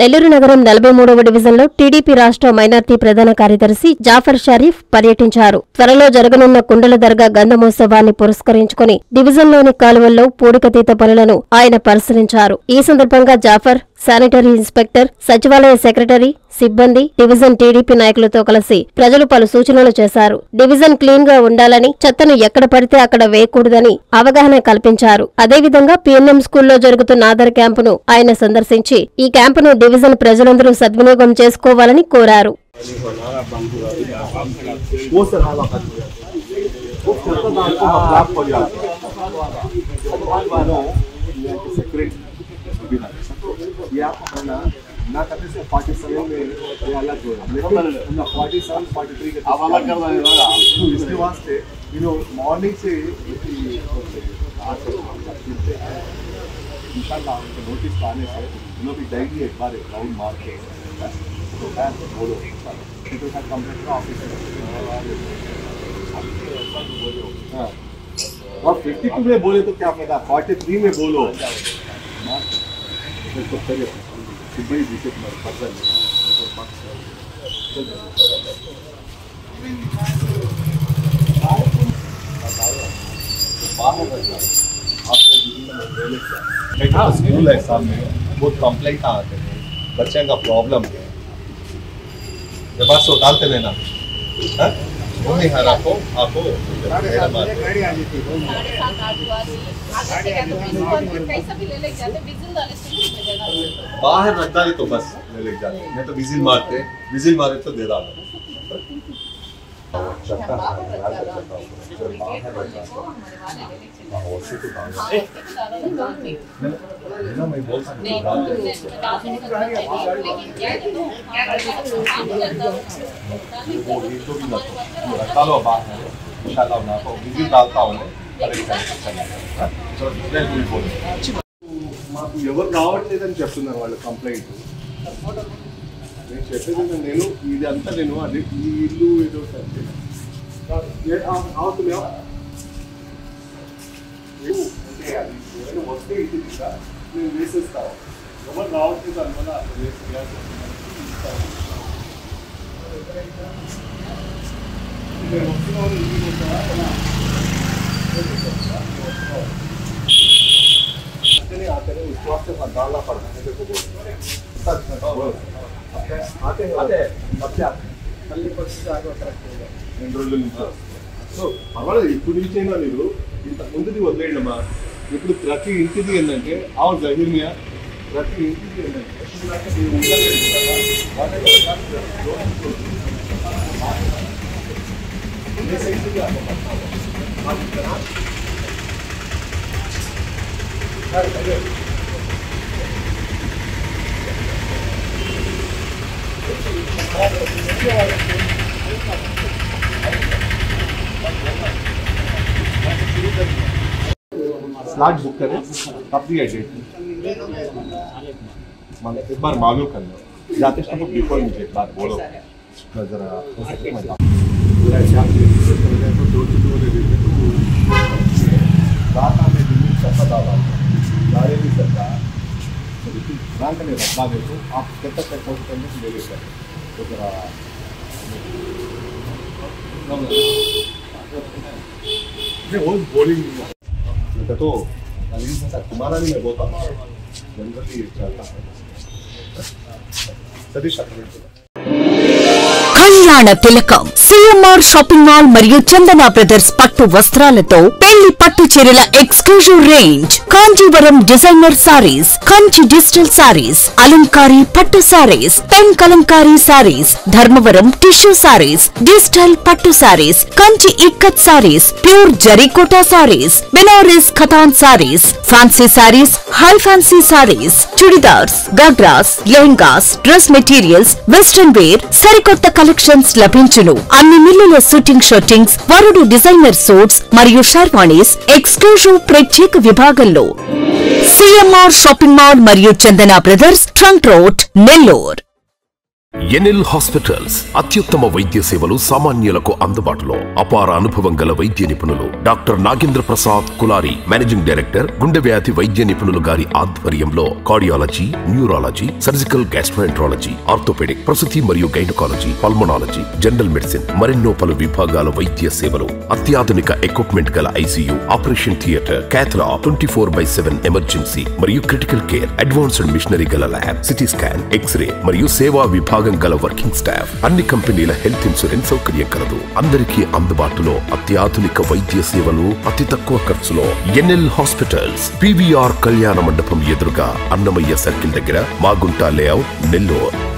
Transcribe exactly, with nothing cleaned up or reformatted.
నెల్లూరు నగరం నలభై మూడవ డివిజన్లో టీడీపీ రాష్ట్ర మైనార్టీ ప్రధాన కార్యదర్శి జాఫర్ షరీఫ్ పర్యటించారు. త్వరలో జరగనున్న కుండల దర్గా గంధమోత్సవాన్ని పురస్కరించుకుని డివిజన్లోని కాలువల్లో పూడికతీత పనులను ఆయన పరిశీలించారు. ఈ సందర్భంగా జాఫర్ శానిటరీ ఇన్స్పెక్టర్, సచివాలయ సెక్రటరీ, సిబ్బంది, డివిజన్ టీడీపీ నాయకులతో కలిసి ప్రజలు పలు సూచనలు చేశారు. డివిజన్ క్లీన్ గా ఉండాలని, చెత్తను ఎక్కడ పడితే అక్కడ వేయకూడదని అవగాహన కల్పించారు. అదేవిధంగా పీఎన్ఎం స్కూల్లో జరుగుతున్న ఆధార్ క్యాంపును ఆయన సందర్శించి ఈ క్యాంపును డివిజన్ ప్రజలందరూ సద్వినియోగం చేసుకోవాలని కోరారు. नाकते से सैंतालीस में ये अलग हो रहा है, लेकिन सैंतालीस, तैंतालीस के अब अलग कर रहे हैं। तो इसके वास्ते यू नो मॉर्निंग से आज इंशाल्लाह उनको नोटिस पाने से उन्होंने भी डेली एक बार एक राउंड मार के तो मैं बोलो तो सर कंप्लेंट ऑफिस हाँ और फिफ्टी टू में बोले तो क्या फायदा, फोर्टी थ्री में बोलो तो चलिए सिंपल दिखे तुम्हारे पता नहीं स्कूल है सामने, बहुत कंप्लेंट आते हैं, बच्चे का प्रॉब्लम है, जब बात से डालते लेना वो नहीं हर आपको आपको बाहर रखता नहीं तो बस ले ले जाते, नहीं तो विजिल मारते, विजिल मारे तो दे डालो। మాకు ఎవరు రావట్లేదని చెప్తున్నారు వాళ్ళు కంప్లైంట్. నేను చెప్పేది నేను ఇది అంతా నేను అది ఈ ఇల్లు ఏదో అవుతున్నాయా అంటే వస్తే ఇది నేను వేసేస్తాను. ఎవరు రావట్లేదు అనుకున్నా అసలు వేసి नहीं आते नहीं उस वक्त से डालना पड़ता है देखो आते हैं आते हैं अब क्या मल्ली परिस्थिति आगे रखेगा రెండు రోజుల నుంచి సో పర్వాలేదు ఇప్పుడు నుంచి అయినా మీరు ఇంత ముందుది వదిలేయడమ్మా. ఇప్పుడు ప్రతి ఇంటిది ఏంటంటే ఆ జహీర్మియా ప్రతి ఇంటిది ఏంటంటే स्लॉट बुक करें कब दिया डेट एक बार मालूम कर लो, जाते समय बिफोर मुझे एक बार बोलो जरा रात में दिन सफा डाला गाड़ी भी सकता रंग नहीं रखा दे तो आप कितना तक पहुँच करने से ले लेते तो जरा वो बोलिंग तो तुम्हारा नहीं मैं बोलता जनरली चलता है सतीश కళ్యాణ తిలకం సిఎంఆర్ షాపింగ్ మాల్ మరియు చందన బ్రదర్స్ పట్టు వస్త్రాలతో పెళ్లి పట్టు చీరల exclusive range, Kanjeevaram designer saris, Kanchi digital saris, Alankari పట్టు saris, pen Kalamkari saris, Dharmavaram tissue saris, digital పట్టు saris, Kanchi ikkat saris, pure Zarikota saris, Banaras Katan saris, fancy saris, high fancy saris, churidars, ghagras, lehengas, dress materials, western wear, సరికొత్త కలెక్షన్స్ లభించును. అన్ని మిల్లుల షూటింగ్ షూటింగ్స్, వరుడు డిజైనర్ సూట్స్ మరియు షర్వాణీస్ ఎక్స్క్లూజివ్ ప్రత్యేక విభాగంలో సిఎంఆర్ షాపింగ్ మాల్ మరియు Chandana brothers trunk road, Nellore. NL hospitals అత్యుత్తమ వైద్య సేవలు సామాన్యులకు అందుబాటులో. అపార అనుభవం గల వైద్య నిపుణులు doctor Nagendra Prasad Kulari, managing director, గుండె వ్యాధి వైద్య నిపుణులు గారి ఆధ్వర్యంలో cardiology, neurology, surgical gastroenterology, orthopaedic, ప్రసూతి మరియు గైనకాలజీ, పల్మనాలజీ, జనరల్ మెడిసిన్ మరెన్నో పలు విభాగాల వైద్య సేవలు. అత్యాధునిక ఎక్విప్మెంట్ గల ICU, operation theatre, cath lab, twenty four by seven emergency మరియు క్రిటికల్ కేర్, అడ్వాన్స్డ్ మిషనరీ గల ల్యాబ్, సిటీ స్కాన్, ఎక్స్రే మరియు సేవా విభాగం గల వర్కింగ్ స్టాఫ్. అన్ని కంపెనీల హెల్త్ ఇన్సూరెన్స్ సౌకర్యం కలదు. అందరికీ అందుబాటులో అత్యాధునిక వైద్య సేవలు అతి తక్కువ ఖర్చులో. ఎన్ఎల్ హాస్పిటల్స్, పీవీఆర్ కళ్యాణ మండపం ఎదురుగా, అన్నమయ్య సర్కిల్ దగ్గర, మాగుంట లేఅవుట్, నెల్లూరు.